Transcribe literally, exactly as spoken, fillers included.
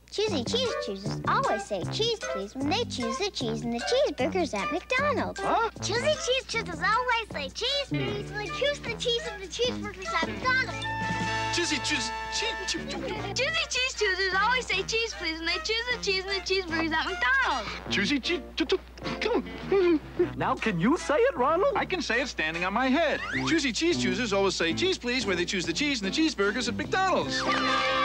Choosy cheese choosers always say cheese, please, when they choose the cheese and the cheeseburgers at McDonald's. Huh? Choosy cheese choosers always say cheese, please, when they choose the cheese and the cheeseburgers at McDonald's. Choosy choose cheese. Choosy cheese choosers always say cheese, please, when they choose the cheese and the cheeseburgers at McDonald's. Choosy cheese. Now, can you say it, Ronald? I can say it standing on my head. Choosy cheese choosers always say cheese, please, where they choose the cheese and the cheeseburgers at McDonald's.